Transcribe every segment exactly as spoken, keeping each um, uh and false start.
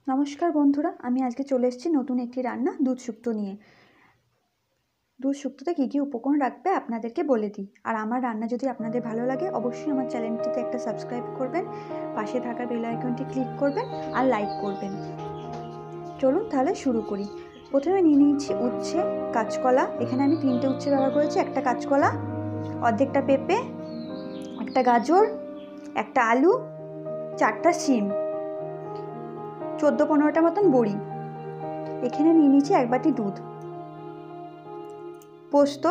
নমস্কার বন্ধুরা, আমি আজকে চলে এসেছি নতুন একটি রান্না দুধ শুক্তো নিয়ে। দুধ শুক্তোতে কী কী উপকরণ রাখবে আপনাদেরকে বলে দিই। আর আমার রান্না যদি আপনাদের ভালো লাগে অবশ্যই আমার চ্যানেলটিতে একটা সাবস্ক্রাইব করবেন, পাশে থাকা বেল আইকনটি ক্লিক করবেন আর লাইক করবেন। চলুন তাহলে শুরু করি। প্রথমে নিয়ে নিয়েছি উচ্ছে, কাঁচকলা। এখানে আমি তিনটে উচ্ছে ব্যবহার করেছি, একটা কাঁচকলা, অর্ধেকটা পেঁপে, একটা গাজর, একটা আলু, চারটা শিম, চোদ্দো পনেরোটা মতন বড়ি। এখানে নিয়ে নিয়েছি এক বাটি দুধ, পোস্ত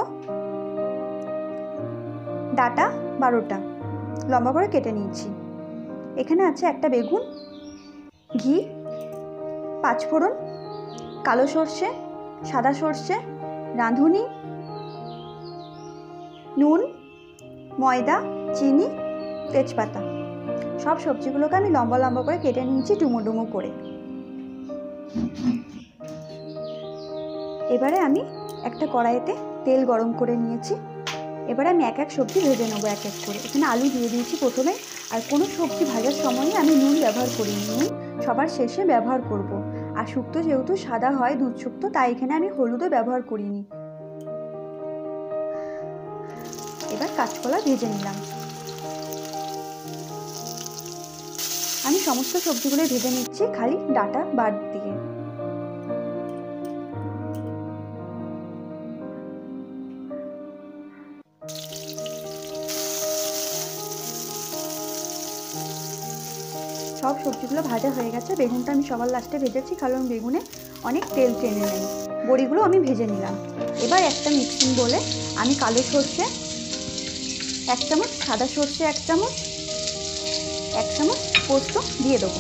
ডাটা বারোটা লম্বা করে কেটে নিয়েছি। এখানে আছে একটা বেগুন, ঘি, পাঁচফোড়ন, কালো সর্ষে, সাদা সর্ষে, রাঁধুনি, নুন, ময়দা, চিনি, তেজপাতা। সব সবজিগুলোকে আমি লম্বা লম্বা করে কেটে নিয়েছি ডুমো ডুমো করে। এবারে আমি একটা কড়াইতে তেল গরম করে নিয়েছি। এবারে আমি এক এক সবজি ভেজে নেবো এক এক করে। এখানে আলু দিয়ে দিয়েছি প্রথমে। আর কোনো সবজি ভাজার সময়ই আমি নুন ব্যবহার করি, নুন সবার শেষে ব্যবহার করব। আর শুক্তো যেহেতু সাদা হয় দুধ শুক্তো, তাই এখানে আমি হলুদও ব্যবহার করিনি। এবার কাঁচকলা ভেজে নিলাম। আমি সমস্ত সবজিগুলো ভেজে নিচ্ছি, খালি ডাটা বাদ দিয়ে। সব সবজিগুলো ভাজা হয়ে গেছে। বেগুনটা আমি সবার লাস্টে ভেজেছি, কারণ বেগুনে অনেক তেল টেনে নেয়। বড়িগুলো আমি ভেজে নিলাম। এবার একটা মিক্সিং বলে আমি কালো সর্ষে এক চামচ, সাদা সর্ষে এক চামচ, এক চামচ পোস্ত দিয়ে দেবো।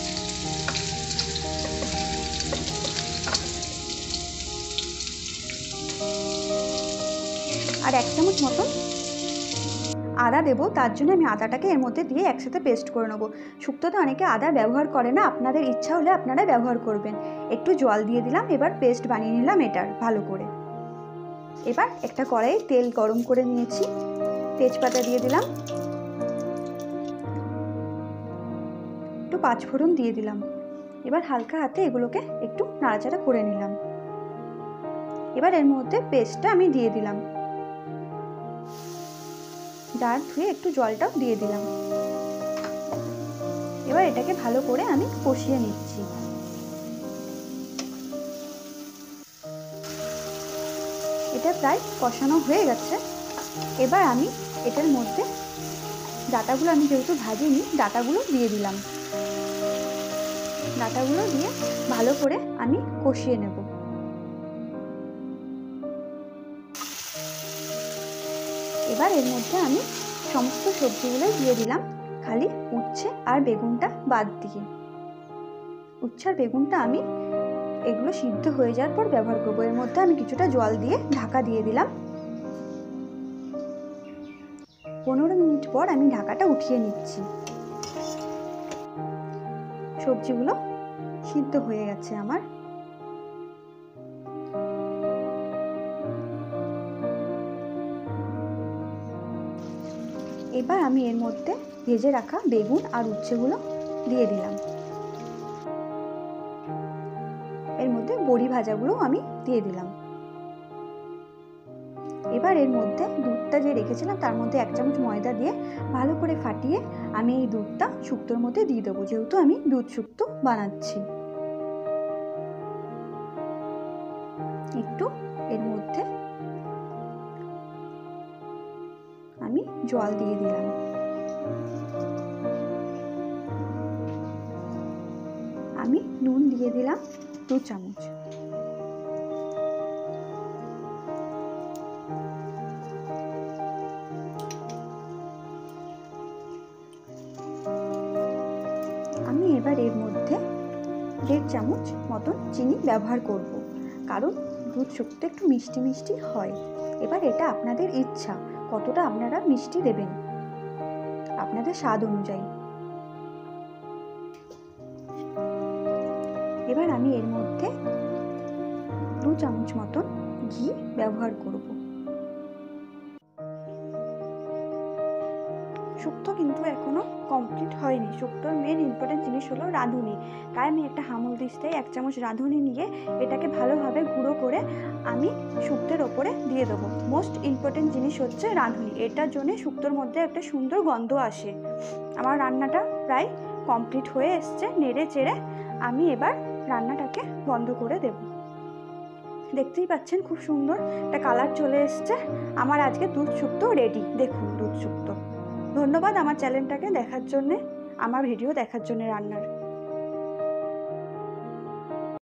আর এক চামচ মতন আদা দেবো, তার জন্য আমি আদাটাকে এর মধ্যে দিয়ে একসাথে পেস্ট করে নেবো। শুক্তোতে অনেকে আদা ব্যবহার করে না, আপনাদের ইচ্ছা হলে আপনারা ব্যবহার করবেন। একটু জল দিয়ে দিলাম, এবার পেস্ট বানিয়ে নিলাম এটার ভালো করে। এবার একটা কড়াইয়ে তেল গরম করে নিয়েছি, তেজপাতা দিয়ে দিলাম, একটু পাঁচফোড়ন দিয়ে দিলাম। এবার হালকা হাতে এগুলোকে একটু নাড়াচাড়া করে নিলাম। এবার এর মধ্যে পেস্টটা আমি দিয়ে দিলাম, ডাল ধুয়ে একটু জলটাও দিয়ে দিলাম। এবার এটাকে ভালো করে আমি কষিয়ে নিচ্ছি। এটা প্রায় কষানো হয়ে গেছে। এবার আমি এটার মধ্যে ডাটাগুলো, আমি যেহেতু ভাজিনি, ডাটাগুলো দিয়ে দিলাম। ডাটাগুলো দিয়ে ভালো করে আমি কষিয়ে নেব। এবার এর মধ্যে আমি সমস্ত সবজিগুলো দিয়ে দিলাম, খালি উচ্ছে আর বেগুনটা বাদ দিয়ে। উচ্ছে আর বেগুনটা আমি এগুলো সিদ্ধ হয়ে যাওয়ার পর ব্যবহার করবো। এর মধ্যে আমি কিছুটা জল দিয়ে ঢাকা দিয়ে দিলাম। পনেরো মিনিট পর আমি ঢাকাটা উঠিয়ে নিচ্ছি। সবজিগুলো সিদ্ধ হয়ে গেছে আমার। এবার আমি এর মধ্যে ভেজে রাখা বেগুন আর উচ্ছেগুলো দিয়ে দিলাম। এর মধ্যে বড়ি ভাজাগুলো আমি দিয়ে দিলাম। এবার এর মধ্যে দুধটা যে রেখেছিলাম তার মধ্যে এক চামচ ময়দা দিয়ে ভালো করে ফাটিয়ে আমি এই দুধটা শুক্তোর মধ্যে দিয়ে দেবো, যেহেতু আমি দুধ শুক্তো বানাচ্ছি। একটু এর মধ্যে আমি জল দিয়ে দিলাম। আমি নুন দিয়ে দিলাম দু চামচ। আমি এবার এর মধ্যে দেড় চামচ মতন চিনি ব্যবহার করব, কারণ দুধ শুক্তো একটু মিষ্টি মিষ্টি হয়। এবার এটা আপনাদের ইচ্ছা কতটা আপনারা মিষ্টি দেবেন, আপনাদের স্বাদ অনুযায়ী। এবার আমি এর মধ্যে দু চামচ মতন ঘি ব্যবহার করব। শুক্তো কিন্তু এখনও কমপ্লিট হয়নি। শুক্তোর মেন ইম্পর্টেন্ট জিনিস হলো রাঁধুনি। তাই আমি একটা হামল দিস্তায় এক চামচ রাঁধুনি নিয়ে এটাকে ভালোভাবে গুঁড়ো করে আমি শুক্তোর ওপরে দিয়ে দেবো। মোস্ট ইম্পর্টেন্ট জিনিস হচ্ছে রাঁধুনি, এটার জন্যে শুক্তোর মধ্যে একটা সুন্দর গন্ধ আসে। আমার রান্নাটা প্রায় কমপ্লিট হয়ে এসছে। নেড়ে চেড়ে আমি এবার রান্নাটাকে বন্ধ করে দেব। দেখতেই পাচ্ছেন খুব সুন্দর একটা কালার চলে এসছে। আমার আজকে দুধ শুক্তো রেডি। দেখুন দুধ শুক্তো। ধন্যবাদ আমার চ্যানেলটাকে দেখার জন্যে, আমার ভিডিও দেখার জন্য রান্নার।